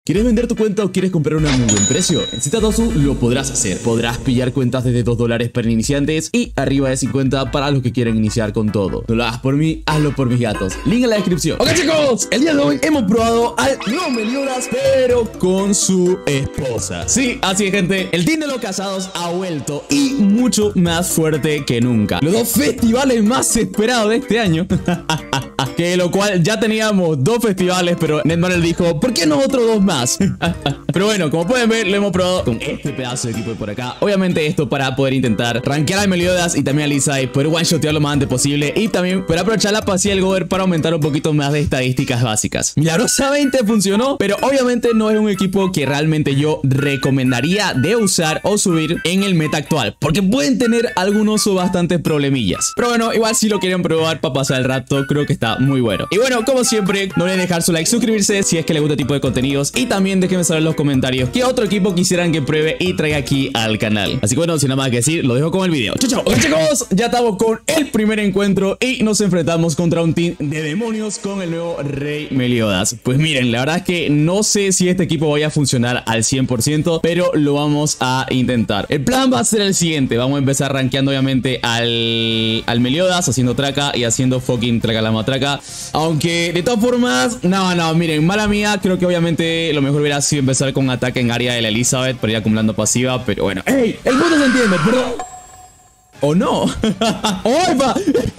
¿Quieres vender tu cuenta o quieres comprar una a muy buen precio? En Zetadozu lo podrás hacer. Podrás pillar cuentas desde $2 para iniciantes y arriba de 50 para los que quieren iniciar con todo. No lo hagas por mí, hazlo por mis gatos. Link en la descripción. Ok chicos, el día de hoy hemos probado al nuevo Meliodas, pero con su esposa. Sí, así es gente, el team de los casados ha vuelto y mucho más fuerte que nunca. Los dos festivales más esperados de este año. Que lo cual ya teníamos 2 festivales, pero Netmarble dijo, ¿por qué no otros 2 más? Pero bueno, como pueden ver, lo hemos probado con este pedazo de equipo de por acá. Obviamente esto para poder intentar rankear a Meliodas y también a Lisa y poder one-shotear lo más antes posible. Y también para aprovechar la pasividad del Gober para aumentar un poquito más de estadísticas básicas. Milagrosamente funcionó, pero obviamente no es un equipo que realmente yo recomendaría de usar o subir en el meta actual, porque pueden tener algunos o bastantes problemillas. Pero bueno, igual si lo quieren probar para pasar el rato, creo que está muy bueno. Y bueno, como siempre, no olviden dejar su like, suscribirse si es que les gusta este tipo de contenidos. Y también déjenme saber en los comentarios qué otro equipo quisieran que pruebe y traiga aquí al canal. Así que bueno, sin nada más que decir, lo dejo con el video. Chau, chau. Ok chicos, ya estamos con el primer encuentro y nos enfrentamos contra un team de demonios con el nuevo Rey Meliodas. Pues miren, la verdad es que no sé si este equipo vaya a funcionar al 100%, pero lo vamos a intentar. El plan va a ser el siguiente. Vamos a empezar rankeando obviamente al Meliodas, haciendo traca y haciendo fucking traca la matraca. Aunque de todas formas, no, miren, mala mía, creo que obviamente lo mejor hubiera sido empezar con ataque en área de la Elizabeth para ir acumulando pasiva, pero bueno. ¡Ey! El mundo se entiende, perdón. ¿O no? ¡Oiga!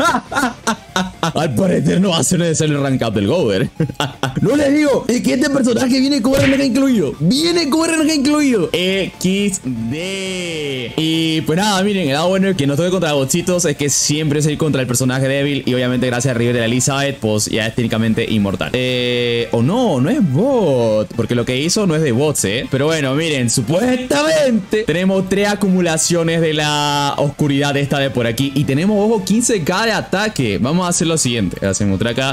Al parecer no va a ser necesario el rank up del Gober. No les digo, es que este personaje viene con RNG incluido. Viene con RNG incluido. XD. Y pues nada, miren, el lado bueno que no estoy contra botsitos es que siempre es ir contra el personaje débil. Y obviamente gracias al River de la Elizabeth, pues ya es técnicamente inmortal. O no es bot, porque lo que hizo no es de bots, Pero bueno, miren, supuestamente tenemos 3 acumulaciones de la oscuridad esta de por aquí. Y tenemos, ojo, 15k de ataque. Vamos a hacer lo siguiente. Hacemos traca.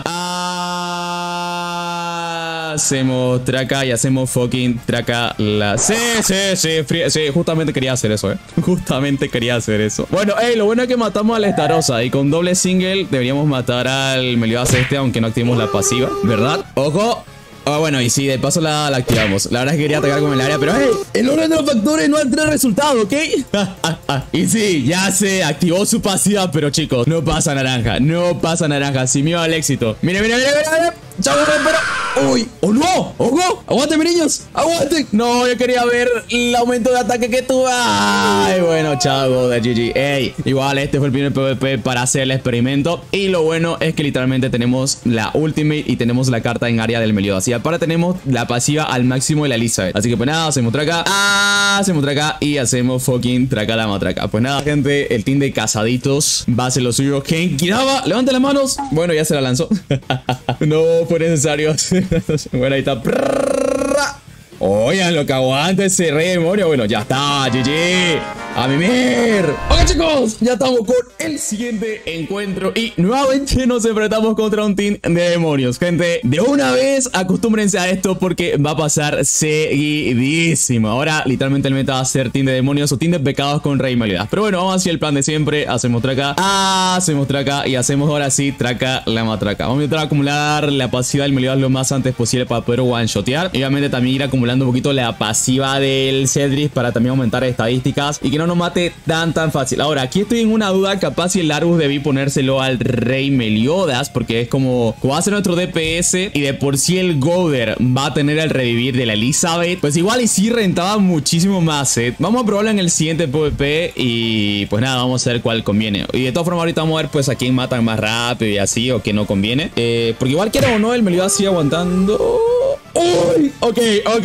Hacemos traca y hacemos fucking traca la... Sí, justamente quería hacer eso, Justamente quería hacer eso. Bueno, lo bueno es que matamos a la Estarosa. Y con doble single deberíamos matar al Meliodas este, aunque no activemos la pasiva, ¿verdad? ¡Ojo! Bueno, y sí, de paso la activamos. La verdad es que quería atacar con el área, pero el orden de los factores no altera el resultado, ¿ok? Y sí, ya se activó su pasiva, pero chicos, no pasa naranja. No pasa naranja, sin miedo al éxito. Mira. Chau, pero... ¡Uy! ¡Oh, no! ¡Ojo! ¡Aguante, mis niños! ¡Aguante! No, yo quería ver el aumento de ataque que tuve. ¡Ay! Bueno, chao, de GG. Igual este fue el primer PvP para hacer el experimento. Y lo bueno es que literalmente tenemos la ultimate y tenemos la carta en área del Meliodas. Y aparte tenemos la pasiva al máximo de la Elizabeth. Así que pues nada, hacemos traca. Hacemos traca y hacemos fucking traca la matraca. Pues nada, gente, el team de casaditos va a hacer lo suyo. Genkidama, levante las manos. Bueno, ya se la lanzó. No fue necesario. Bueno, ahí está. Oigan, lo que aguanta ese rey demonio. Bueno, ya está, GG. ¡A mimir! Ok chicos, ya estamos con el siguiente encuentro y nuevamente nos enfrentamos contra un team de demonios. Gente, de una vez acostúmbrense a esto porque va a pasar seguidísimo. Ahora literalmente el meta va a ser team de demonios o team de pecados con Rey Meliodas. Pero bueno, vamos a hacer el plan de siempre. Hacemos traca, hacemos traca y hacemos ahora sí traca la matraca. Vamos a intentar acumular la pasiva del Meliodas lo más antes posible para poder one-shotear. Y obviamente también ir acumulando un poquito la pasiva del Cedric para también aumentar estadísticas y que no nos mate tan fácil. Ahora, aquí estoy en una duda, capaz si el Largus debí ponérselo al Rey Meliodas, porque es como va a ser nuestro DPS y de por sí el Goder va a tener el revivir de la Elizabeth, pues igual y sí rentaba muchísimo más, Vamos a probarlo en el siguiente PvP y pues nada, vamos a ver cuál conviene. Y de todas formas ahorita vamos a ver pues a quién matan más rápido y así, o quién no conviene, porque igual quiera o no, el Meliodas sigue aguantando. ¡Uy! Ok.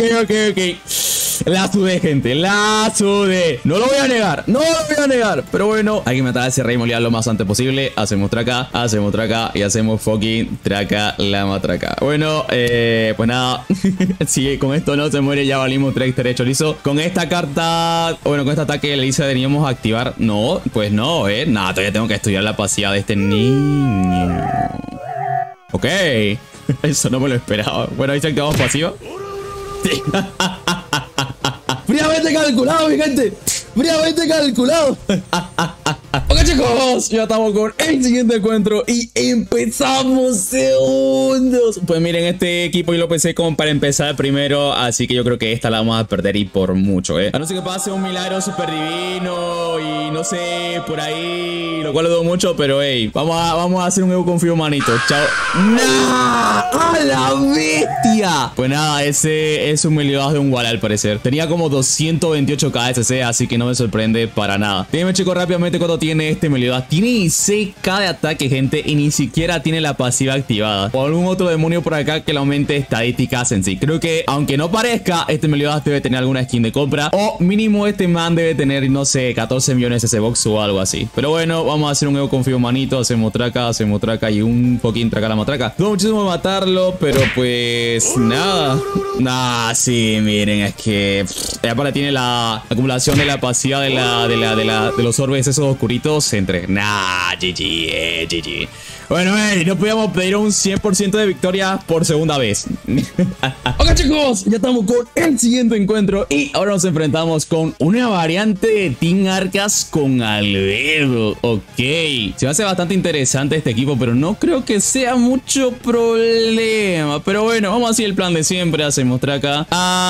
La sudé, gente, la sudé. No lo voy a negar, pero bueno, hay que matar a ese Rey Meliodas lo más antes posible. Hacemos traca y hacemos fucking traca la matraca. Bueno, pues nada. Si con esto no se muere, ya valimos 3 chorizo. Con esta carta, bueno, con este ataque le dice deberíamos activar. No, pues no, nada, todavía tengo que estudiar la pasividad de este niño. Ok. Eso no me lo esperaba. Bueno, ahí se activamos pasiva. Sí. Fríamente calculado, mi gente. Fríamente calculado. Ok, chicos, ya estamos con el siguiente encuentro y empezamos segundos. Pues miren, este equipo yo lo pensé como para empezar primero, así que yo creo que esta la vamos a perder y por mucho, A no ser que pase un milagro súper divino y no sé, por ahí, lo cual lo dudo mucho, pero hey, vamos a hacer un Evo confío, manito. Chao. ¡Nah! ¡A la bestia! Pues nada, ese es un Meliodas de un Wall al parecer. Tenía como 228 KSC, así que no me sorprende para nada. Déjenme checo rápidamente cuánto tiene este Meliodas. Tiene 16k de ataque, gente, y ni siquiera tiene la pasiva activada. O algún otro demonio por acá que le aumente estadísticas en sí. Creo que, aunque no parezca, este Meliodas debe tener alguna skin de compra. O mínimo este man debe tener, no sé, 14 millones de ese-box o algo así. Pero bueno, vamos a hacer un Evo confío, manito. Hacemos traca y un poquín traca la matraca. Dudo muchísimo matarlo, pero pues nada. Nah, sí, miren, es que aparte tiene la acumulación de la pasiva de los orbes esos oscuritos entre. Nah, GG, GG. Bueno, no podíamos pedir un 100% de victoria por segunda vez. Ok, chicos, ya estamos con el siguiente encuentro y ahora nos enfrentamos con una variante de Team Arcas con Albedo. Ok, se me hace bastante interesante este equipo, pero no creo que sea mucho problema. Pero bueno, vamos a hacer el plan de siempre. Hacemos traca,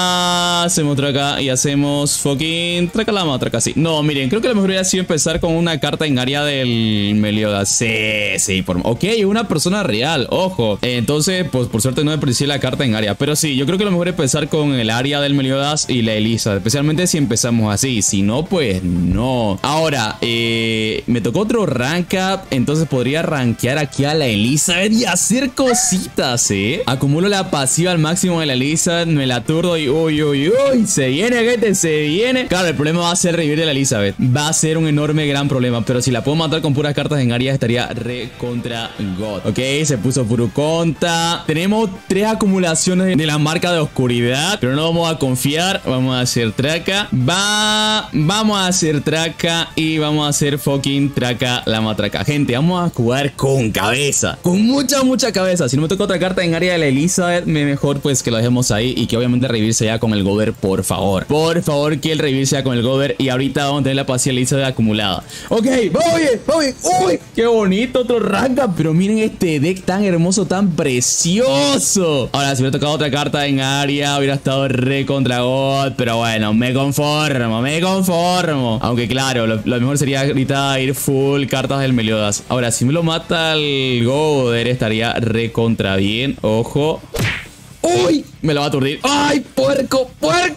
y hacemos fucking traca la matraca, sí. No, miren, creo que lo mejor hubiera sido empezar con una carta en área del Meliodas. Sí, ok, una persona real, ojo. Entonces, pues por suerte no desperdicié la carta en área. Pero sí, yo creo que lo mejor es empezar con el área del Meliodas y la Elisa. Especialmente si empezamos así. Si no, pues no. Ahora, me tocó otro rank up. Entonces podría rankear aquí a la Elizabeth y hacer cositas, Acumulo la pasiva al máximo de la Elizabeth. Me la aturdo y uy. Se viene, gente, se viene. Claro, el problema va a ser revivir de la Elizabeth. Va a ser un enorme, gran problema. Pero si la puedo matar con puras cartas en área, estaría re contra God. Ok, se puso Furuconta. Tenemos 3 acumulaciones de la marca de oscuridad, pero no vamos a confiar. Vamos a hacer traca. Vamos a hacer traca y vamos a hacer fucking traca la matraca. Gente, vamos a jugar con cabeza. Con mucha cabeza. Si no me toca otra carta en área de la Elizabeth, mejor pues que lo dejemos ahí y que obviamente revivirse ya con el Gober, por favor. Por favor, que el revivirse ya con el Gober. Y ahorita vamos a tener la pasiva Elizabeth acumulada. Ok, vamos bien. Uy, qué bonito otro rank up. Pero miren este deck tan hermoso, tan precioso. Ahora, si hubiera tocado otra carta en área, hubiera estado re contra God. Pero bueno, me conformo. Aunque claro, lo mejor sería ahorita ir full cartas del Meliodas. Ahora, si me lo mata el Goder, estaría re contra bien. Ojo. ¡Uy! Me lo va a aturdir. ¡Ay, puerco!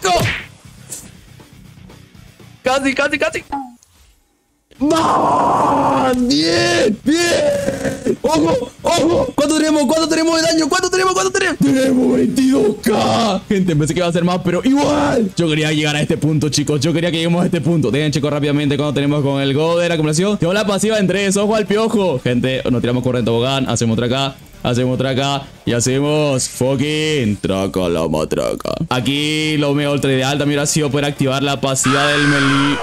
Casi. ¡Vamos! ¡Bien! ¡Ojo! ¿Cuánto tenemos de daño? ¿Cuánto tenemos? ¡Tenemos 22k! Gente, pensé que iba a ser más, pero igual. Yo quería llegar a este punto, chicos. Yo quería que lleguemos a este punto. Dejen checo rápidamente cuando tenemos con el Goder acumulación. Tengo la pasiva en 3. ¡Ojo al piojo! Gente, nos tiramos corriendo tobogán. Hacemos traca y hacemos fucking traca la matraca. Aquí lo mejor ideal también ha sido poder activar la pasiva del Meli.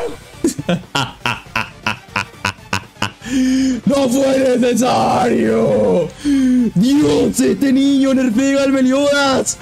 ¡No fue necesario! ¡Dios, este niño nerfea al Meliodas!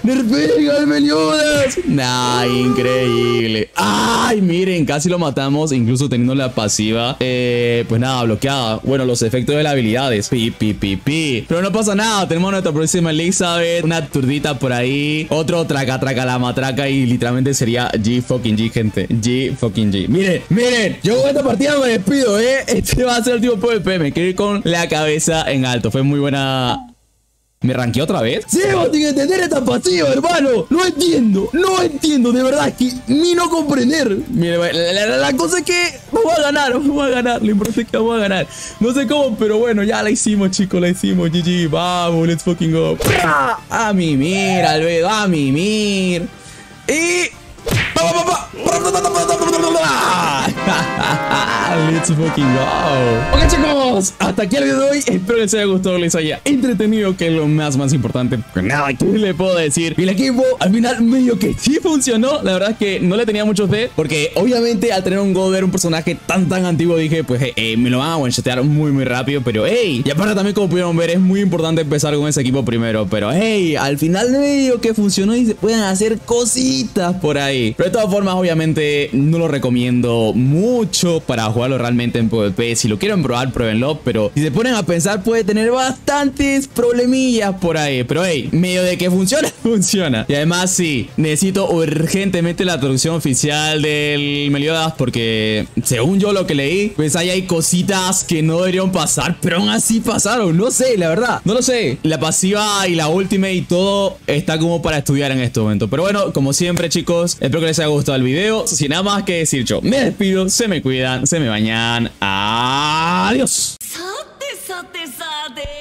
¡Nah, increíble! ¡Ay, miren! Casi lo matamos, incluso teniendo la pasiva, pues nada, bloqueada. Bueno, los efectos de las habilidades. Pero no pasa nada, tenemos nuestra próxima Elizabeth. Una turdita por ahí. Otro traca la matraca y literalmente sería G, gente. G. Miren, yo con esta partida me despido, Este va a ser el último PvP. Me quiero ir con la cabeza en alto. Fue muy buena. ¿Me ranqueé otra vez? Sí, vos tienes que entender esta pasiva, hermano. No entiendo, de verdad, que ni no comprender. Mire, la cosa es que vamos a ganar. Lo importante es que vamos a ganar. No sé cómo, pero bueno, ya la hicimos, chicos, GG, vamos, let's fucking go. A mimir, Albedo, a mimir. Y... Let's fucking go. Ok, chicos, hasta aquí el video de hoy. Espero que les haya gustado, les haya entretenido, que es lo más importante. Pues nada, ¿qué le puedo decir? Y el equipo al final medio que sí funcionó. La verdad es que no le tenía mucho fe, porque obviamente al tener un Goder, un personaje tan antiguo, dije pues me lo van a one-shotear muy rápido. Pero hey, y aparte también, como pudieron ver, es muy importante empezar con ese equipo primero. Pero hey, al final medio que funcionó y se pueden hacer cositas por ahí. Pero de todas formas, obviamente no lo recomiendo recomiendo mucho para jugarlo realmente en PvP. Si lo quieren probar, pruébenlo, pero si se ponen a pensar puede tener bastantes problemillas por ahí. Pero hey, medio de que funciona, funciona. Y además sí, necesito urgentemente la traducción oficial del Meliodas, porque según yo lo que leí, pues ahí hay cositas que no deberían pasar, pero aún así pasaron. No sé, la verdad, no lo sé. La pasiva y la ultimate y todo está como para estudiar en este momento. Pero bueno, como siempre, chicos, espero que les haya gustado el video. Sin nada más que decir, yo me despido, se me cuidan, se me bañan. Adiós.